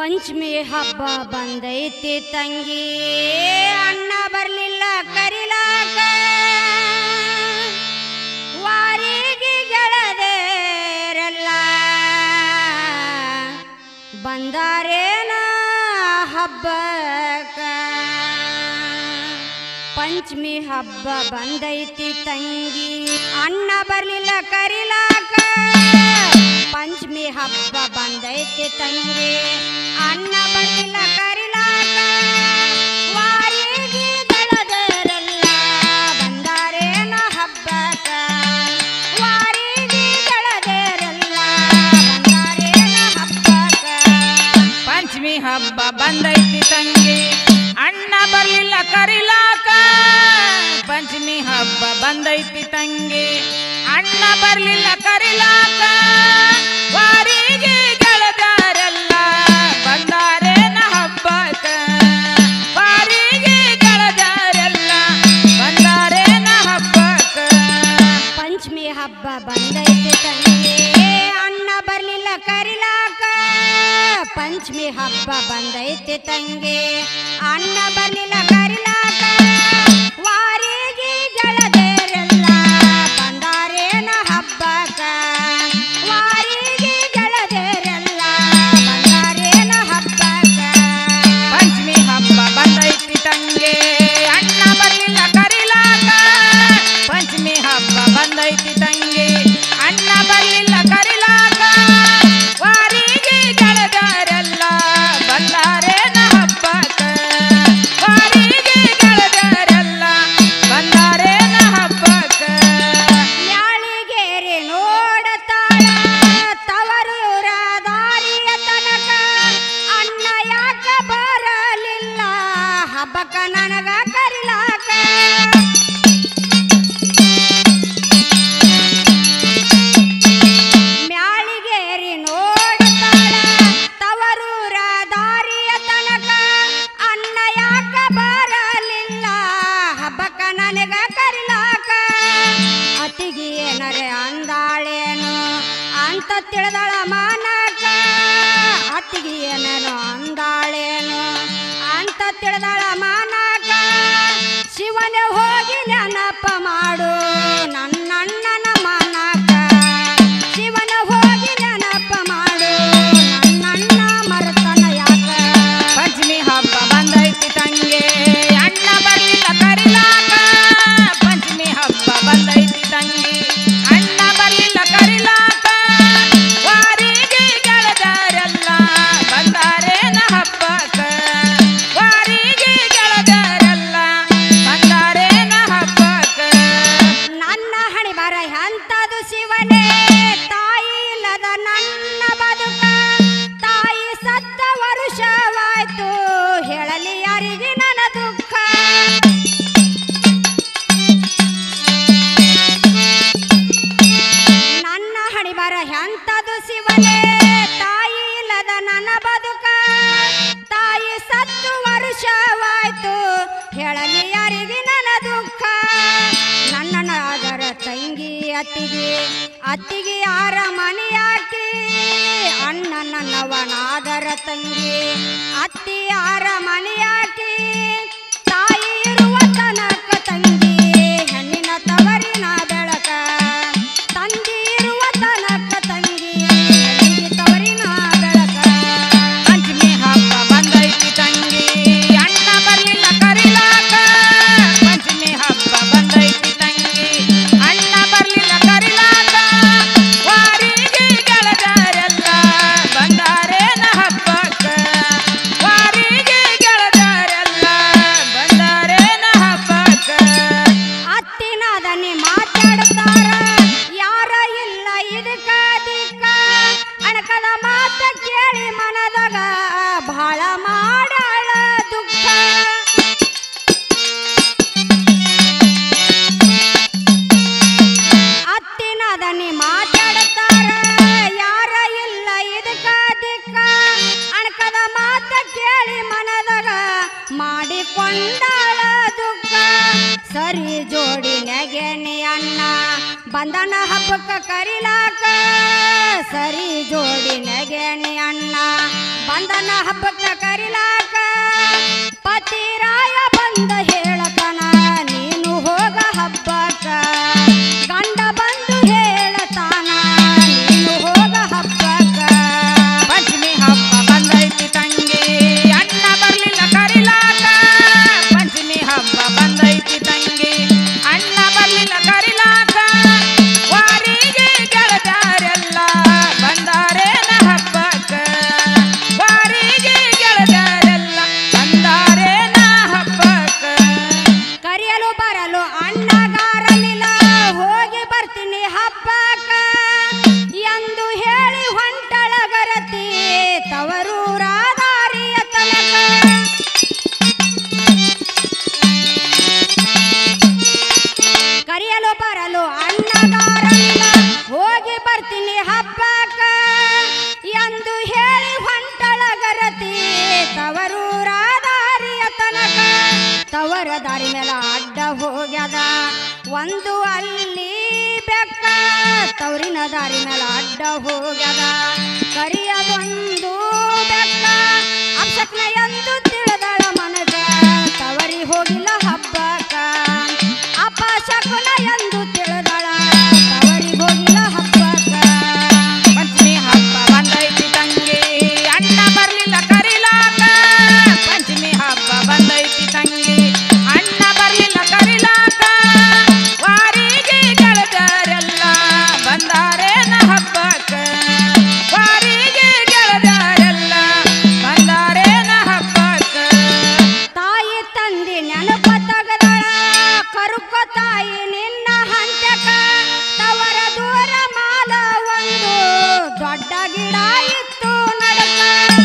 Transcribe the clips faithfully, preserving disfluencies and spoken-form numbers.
ಪಂಚಮಿ ಹಬ್ಬ ಬಂದೈತಿ ತಂಗಿ, ಅಣ್ಣ ಬರ್ಲಿಲ್ಲ ಕರಿಲಾಕ, ವಾರಿಗೆ ಗೆಳದೇರೆಲ್ಲ ಬಂದಾರೇನ ಹಬ್ಬಕ್ಕ. ಪಂಚಮಿ ಹಬ್ಬ ಬಂದೈತಿ ತಂಗಿ, ಅಣ್ಣ ಬರ್ಲಿಲ್ಲ ಕರಿಲಾಕ, ಪಂಚಮಿ ಹಬ್ಬ ಬಂದೈತಿ ತಂಗಿ, ಅಣ್ಣ ಬರ್ಲಿಲ್ಲ ಕರಿಲಾಕ, ವಾರಿಗೆ ಗೆಳದರೆಲ್ಲ ಬಂದಾರೇನ ಹಬ್ಬಕ್ಕ, ವಾರಿಗೆ ಗೆಳದರೆಲ್ಲ ಬಂದಾರೇನ ಹಬ್ಬಕ್ಕ. ಪಂಚಮಿ ಹಬ್ಬ ಬಂದೈತಿ ತಂಗಿ, ಅಣ್ಣ ಬರ್ಲಿಲ್ಲ ಕರಿಲಾಕ, ಪಂಚಮಿ ಹಬ್ಬ ಬಂದೈತಿ ತಂಗಿ, ಅಣ್ಣ ಬರ್ಲಿಲ್ಲ ಕರಿಲಾಕ, ವಾರಿಗೆ ಗೆಳದರೆಲ್ಲ ಬಂದಾರೇನ ಹಬ್ಬಕ್ಕ, ವಾರಿಗೆ ಗೆಳದರೆಲ್ಲ ಬಂದಾರೇನ ಹಬ್ಬಕ್ಕ. ಪಂಚಮಿ ಹಬ್ಬ ಬಂದೈತಿ ತಂಗಿ, ಅಣ್ಣ ಬರ್ಲಿಲ್ಲ ಕರಿಲಾಕ, ಪಂಚಮಿ ಹಬ್ಬ ಬಂದೈತಿ ತಂಗಿ, ಅಣ್ಣ ಬರ್ಲಿಲ್ಲ ಕರಿಲಾಕ, ವಾರಿಗೆ ಗೆಳದರೆಲ್ಲ ಬಂದಾರೇನ ಹಬ್ಬಕ್ಕ, ವಾರಿಗೆ ಗೆಳದರೆಲ್ಲ ಬಂದಾರೇನ ಹಬ್ಬಕ್ಕ. ಪಂಚಮಿ ಹಬ್ಬ ಬಂದೈತಿ ತಂಗಿ, ಅಣ್ಣ ಬರ್ಲಿಲ್ಲ ಕರಿಲಾಕ, ಪಂಚಮಿ ಹಬ್ಬ ಬಂದೈತಿ ತಂಗಿ, ಅಣ್ಣ ಬರ್ಲಿಲ್ಲ ಕರಿಲಾಕ, ವಾರಿಗೆ ಗೆಳದರೆಲ್ಲ ಬಂದಾರೇನ ಹಬ್ಬಕ್ಕ, ವಾರಿಗೆ ಗೆಳದರೆಲ್ಲ ಬಂದಾರೇನ ಹಬ್ಬಕ್ಕ. ಮ್ಯಾಳಿಗೇರಿ ನೋಡತಾಳ ತವರೂರ ದಾರಿಯ ತನಕ, ಅಣ್ಣ ಯಾಕ ಬರಲಿಲ್ಲ ಹಬ್ಬಕ್ಕ ನನಗ ಕರಿಲಾಕ. ಮ್ಯಾಳಿಗೇರಿ ನೋಡತಾಳ ತವರೂರ ದಾರಿಯ ತನಕ, ಅಣ್ಣ ಯಾಕ ಬರಲಿಲ್ಲ ಹಬ್ಬಕ್ಕ ನನಗ ಕರಿಲಾಕ. ಅತಿಗೆ ಏನರೆ ಅಂದಾಳೇನು ಅಂತ ತಿಳಿದಳ ಮಾನಕ, ಅತಿಗೆ ಏನೇನು ಅಂದಾಳೇನು ಅಂತ ತಿಳಿದಳ ಮಾನಕ, ಶಿವನ ಹೋಗಿ ನೆನಪ ಮಾಡು ನನ್ನಣ್ಣನ ಮಾನಕ, ಶಿವನ ಹೋಗಿ ನೆನಪ ಮಾಡು ನನ್ನಣ್ಣ ಮರ್ತನ ಯಾಕ. ಪಂಚಮಿ ಹಬ್ಬ ಬಂದೈತಿ ತಂಗಿ, ಅಣ್ಣ ಬರ್ಲಿಲ್ಲ ಕರಿಲಾಕ, ಪಂಚಮಿ ಹಬ್ಬ ಬಂದೈತಿ ತಂಗಿ, ಅಣ್ಣ ಬರ್ಲಿಲ್ಲ ಕರಿಲಾಕ, ವಾರಿಗೆ ಗೆಳದರೆಲ್ಲ ಬಂದಾರೇನ ಹಬ್ಬಕ್ಕ, ವಾರಿಗೆ ಗೆಳದರೆಲ್ಲ ಬಂದಾರೇನ ಹಬ್ಬಕ್ಕ. ನನ್ನ ಹಣಿ ಬರ ಎಂತದು ಶಿವನೇ, ತಾಯಿ ಇಲ್ಲದ ನನ್ನ ಬದುಕ, ತಾಯಿ ಸತ್ತ ವರುಷವಾಯ್ತು ಹೇಳಲಿ ಯಾರಿಗೆ ನನ್ನ ದುಃಖ. ನನ್ನ ಹಣಿ ಬರ ಎಂತದು ಶಿವನೇ, ತಾಯಿ ಇಲ್ಲದ ನನ್ನ ಬದುಕ, ತಾಯಿ ಸತ್ತು ವರುಷವಾಯ್ತು ಹೇಳಲಿ ಯಾರಿಗೆ ನನ್ನ ದುಃಖ. ನನ್ನನ ಅದರ ತಂಗಿ ಅತ್ತಿಗೆ, ಅತ್ತಿಗೆ ಯಾರ ಮನೆಯಾಕಿ, ಅಣ್ಣ ನನ್ನವನಾದರ ತಂಗಿ, ಅತ್ತಿ ಯಾರ ಮನೆಯಾಕಿ, ತಾಯಿ ಇರುವ ತನಕ ತಂಗಿ ಹೆಣ್ಣಿನ ತವರಿನ ಬೆಳಕ, ತಂಗಿ ಇರುವ ತನಕ ತಂಗಿ ಹೆಣ್ಣಿಗೆ ತವರಿನ ಬೆಳಕ. ಪಂಚಮಿ ಹಬ್ಬ ಬಂದೈತಿ ತಂಗಿ, ಅಣ್ಣ ಬರ್ಲಿಲ್ಲ ಕರಿಲಾಕ, ಪಂಚಮಿ ಹಬ್ಬ ಬಂದೈತಿ ತಂಗಿ, ಅಣ್ಣ ಬರ್ಲಿಲ್ಲ ಕರಿಲಾಕ, ವಾರಿಗೆ ಗೆಳದರೆಲ್ಲ ಬಂದಾರೇನ ಹಬ್ಬಕ್ಕ, ವಾರಿಗೆ ಗೆಳದರೆಲ್ಲ ಬಂದಾರೇನ ಹಬ್ಬಕ್ಕ. ಅತ್ತಿನಾದ ನೀ ಮಾತಾಡ್ತಾರ ಯಾರ ಇಲ್ಲ ಇದಕ್ಕ ದಿಕ್ಕ, ಅಣಕದ ಮಾತ ಕೇಳಿ ಮನದಾಗ ಬಹಳ ಮಾಡಾಳ ದುಃಖ. ಅತ್ತಿನಾದ ನೀ ಮಾತಾಡ್ತಾರ ಯಾರ ಇಲ್ಲ ಇದಕ್ಕ ದಿಕ್ಕ, ಅಣಕದ ಮಾತ ಕೇಳಿ ಮನದಾಗ ಮಾಡಿಕೊಂಡಾಳ ದುಃಖ. ಸರಿ ಜೋಡಿ ನೆಗೆನಿ ಅಣ್ಣ ಬಂದನ ಹಬ್ಬಕ್ಕ ಕರಿಲಾಕ, ಸರಿ ಜೋಡಿ ನೆಗೆನಿ ಅಣ್ಣ ಬಂದ ಬಂದನ ಹಬ್ಬಕ್ಕ ಕರಿಲಾಕ ಪತಿರಾಯ ಬಂದ ಹೇಳತನ ನೀನು ಹೋಗ ಹಬ್ಬಕ್ಕ ಗಂಡ ಬಂದು ಹೇಳತಾನ ನೀನು ಹೋಗ ಹಬ್ಬಕ್ಕ ಪಂಚಮಿ ಹಬ್ಬ ಬಂದೈತಿ ತಂಗಿ ಅಣ್ಣ ಬರ್ಲಿಲ್ಲ ಕರಿಲಾಕ ಪಂಚಮಿ ಹಬ್ಬ ಬಂದೈತಿ ತಂಗಿ ಅಣ್ಣ ಬರ್ಲಿಲ್ಲ ಕರಿಲಾಕ ವಾರಿಗೆ ಗೆಳದಾರೆಲ್ಲ ಬಂದಾರೇನ ಹಬ್ಬಕ್ಕ ವಾರಿಗೆ ಗೆಳದಾರೆಲ್ಲ ಬಂದಾರೇನ ಹಬ್ಬಕ್ಕ ಕರೆಯಲು ಬರಲು ಅಣ್ಣಗಾರಲಿಲ್ಲ ಹೋಗಿ ಬರ್ತೀನಿ ಹಬ್ಬಕ್ಕ ಎಂದು ಹೇಳಿ ಹೊಂಟಳಗರತಿ ತವರೂರಾದಾರಿಯ ತನಕ ಕರೆಯಲು ಬರಲು ಅಣ್ಣಗಾರಲಿಲ್ಲ ಹೋಗಿ ಬರ್ತೀನಿ ಹಬ್ಬಕ್ಕ ಎಂದು ಹೇಳಿ ಹೊಂಟಳಗರತಿ ತವರೂರಾದಾರಿಯ ತನಕ ತವರ ದಾರಿ ಮೇಲೆ ಅಡ್ಡ ಹೋಗ್ಯದ ಒಂದು ಅಲ್ಲಿ ಬೆಕ್ಕ ತವರಿನ ದಾರಿ ಮೇಲೆ ಅಡ್ಡ ಹೋಗ್ಯದ ಕರಿಯದೊಂದು ಬೆಕ್ಕ ಅಪ್ಸಕ್ನ ಎಂದು ತಿಳಿದಳ ಮನಗ ತವರಿ ಹೋಗಿಲ್ಲ ಹಬ್ಬಕ್ಕ ಅಪ್ಪ ಶಕುನ ಎಂದು ತಿಳಿದಳ ತವರಿ ಹೋಗಿಲ್ಲ ಹಬ್ಬಕ್ಕ ಪಂಚಮಿ ಹಬ್ಬ ಬಂದೈತಿ ತಂಗಿ ಅಣ್ಣ ಬರ್ಲಿಲ್ಲ ಕರಿಲಾಕ ಪಂಚಮಿ ಹಬ್ಬ ಬಂದೈತಿ ತಂಗಿ ಅಣ್ಣ ಬರ್ಲಿಲ್ಲ ಕರಿಲಾಕ ವಾರಿಗೆ ಗೆಳದಾರೆಲ್ಲ ಬಂದಾರೇನ ಹಬ್ಬಕ್ಕ ವಾರಿಗೆ ಗೆಳದಾರೆಲ್ಲ ಬಂದಾರೇನ ಹಬ್ಬಕ್ಕ ತಾಯಿ ತಂದಿ ನೆನಪ ತಗದಳ ಕರುಕ ತಾಯಿ ನಿನ್ನ ಹಂತಕ ತವರ ದೂರ ಮಾಲ ಒಂದು ದೊಡ್ಡ ಗಿಡ ಇತ್ತು ನಡಕ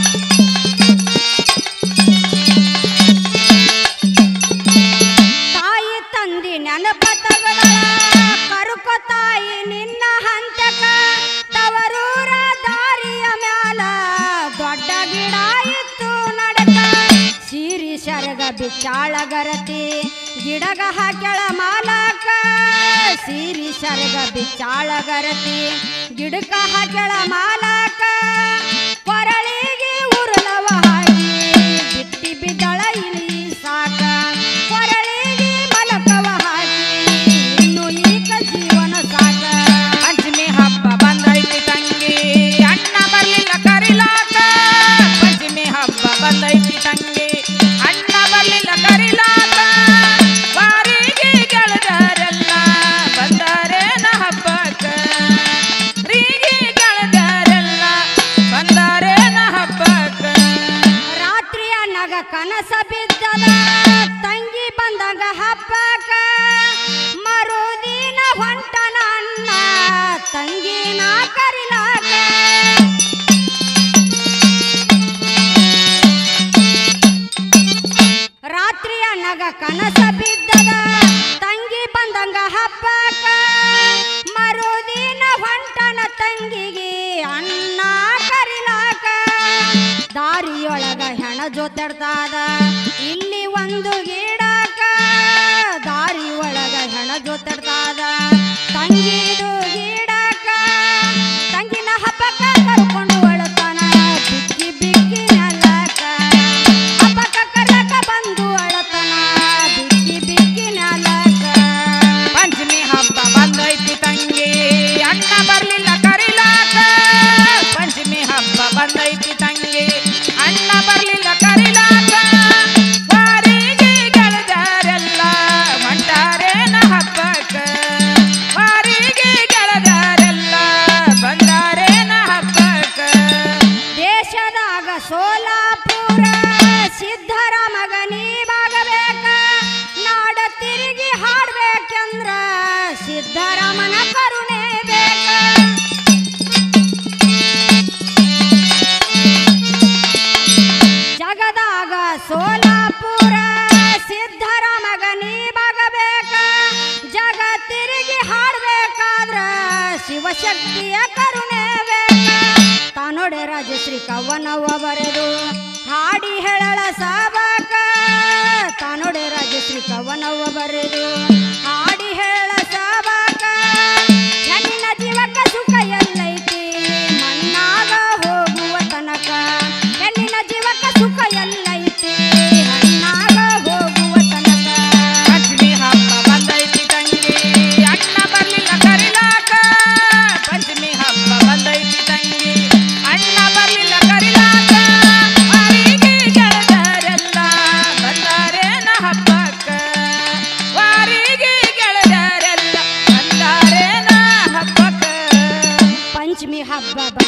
ತಾಯಿ ತಂದಿ ನೆನಪ ತಗದಳ ಕರುಕ ತಾಯಿ ನಿನ್ನ ಹಂತಕ ತವರೂರ ದಾರಿಯ ಮ್ಯಾಲ ದೊಡ್ಡ ಗಿಡ ಇತ್ತು ನಡಕ ಸೀರಿ ಶರಗ ಬಿಚ್ಚಾಳಗರತಿ ಗಿಡಗ ಹಾಕ್ಯಳ ಮಾಲಕ ಸೀರಿ ಶರಗ ಬಿಚ್ಚಾಳಗರತಿ ಗಿಡಕ ಹಾಕ್ಯಳ ಮಾಲಕ ಕೊರಳಿಗೆ ಉರುಳವ ಹಾಕಿ ಬಿಟ್ಟಿ ಬಿದ್ದಳ ಇಳಿ ಸಾಕ ಕೊರಳಿಗೆ ಮಲಕವ ಹಾಕಿ ಇನ್ನು ಈಕ ಜೀವನ ಸಾಕ ಪಂಚಮಿ ಹಬ್ಬ ಬಂದೈತಿ ತಂಗಿ ಅಣ್ಣ ಬರ್ಲಿಲ್ಲ ಕರಿಲಾಕ ಪಂಚಮಿ ಹಬ್ಬ ಬಂದೈತಿ ತಂಗಿ ಅಣ್ಣ ಬರ್ಲಿಲ್ಲ ಕರಿಲಾಕ ವಾರಿಗೆ ಗೆಳದಾರೆಲ್ಲ ಬಂದಾರೇನ ಹಬ್ಬಕ್ಕ ರೀಗಿ ಗೆಳದಾರೆಲ್ಲ ಬಂದಾರೇನ ಹಬ್ಬಕ್ಕ ರಾತ್ರಿಯ ನಗ ಕನಸ ಬಿದ್ದದ ತಂಗಿ ಬಂದಾಗ ಹಬ್ಬಕ್ಕ ಮರುದಿನ ಹೊಂಟನ ಅಣ್ಣ ತಂಗಿನ ಕರಿಲಾಕ ರಾತ್ರಿಯ ನಗ ಕನಸ ಬಿದ್ದದ ತಂಗಿ ಬಂದಂಗ ಹಬ್ಬಕ್ಕ ಮರುದಿನ ಹೊಂಟನ ತಂಗಿಗೆ ಅಣ್ಣ ಕರಿಲಾಕ ದಾರಿಯೊಳಗ ಹೆಣ ಜೊತೆಡ್ತಾದ ಇಲ್ಲಿ ಒಂದು ಗಿಡಕ ದಾರಿ ಒಳಗ ಹೆಣ ಜೊತೆಡ್ತಾದ ತಂಗಿದು ಗಿಡಕ ತಂಗಿನ ಹಬ್ಬಕ್ಕ ಕರ್ಕೊಂಡು ಅಳತಾನ ಬಿಕ್ಕಿ ಬಿಕ್ಕಿ ನೆಲಕ ಹಬ್ಬಕ್ಕ ಕರ್ಲಕ ಬಂದು ಅಳತನ ಬಿಕ್ಕಿ ಬಿಕ್ಕಿ ನೆಲಕ ಪಂಚಮಿ ಹಬ್ಬ ಬಂದೈತಿ ತಂಗಿ ಅಣ್ಣ ಬರ್ಲಿಲ್ಲ ಕರಿಲಾಕ ಪಂಚಮಿ ಹಬ್ಬ ಬಂದೈತಿ ತಂಗಿ ಅಣ್ಣ ಬರ್ಲಿಲ್ಲ ಕರಿಲಾಕ ವಾರಿಗೆ ಗೆಳದಾರೆಲ್ಲ ಹೊಂಟಾರೇನ ಹಬ್ಬಕ್ಕ ವಾರಿಗೆ ಗೆಳದಾರೆಲ್ಲ ಬಂದಾರೇನ ಹಬ್ಬಕ್ಕ ದೇಶದಾಗ ಸೋಲಾಪುರ ಸಿದ್ಧರಾಮಗ ನೀವಾಗಬೇಕ ನಾಡ ತಿರುಗಿ ಹಾಡ್ಬೇಕಂದ್ರ ಸಿದ್ಧರಾಮನ ಕರುಣೆ ಬೇಕ ಜಗದಾಗ ಸೋಲಾಪುರ ಸಿದ್ಧರಾಮಗ ನೀವಾಗಬೇಕ ಜಗ ತಿರುಗಿ ಹಾಡ್ಬೇಕಾದ್ರ ಶಿವಶಕ್ತಿಯ ಕರುಣೆ ಬೇಕ ತಾನೊಡೆ ರಾಜಶ್ರೀ ಕವನವ ಬರೆದು ಹಾಡಿ ಹೇಳಳ ಸಾಬಕ ತಾನೊಡೆ ರಾಜಶ್ರೀ ಕವನವ ಬರೆದು ಹಾಡಿ ಹೇಳಳ ಸಾಬಕ ಹೆಣ್ಣಿನ ಜೀವಕ್ಕ ಸುಖ ಎಲ್ಲೈತಿ ಮಣ್ಣಾಗ ಹೋಗುವ ತನಕ ಹೆಣ್ಣಿನ ಹಬ್ಬ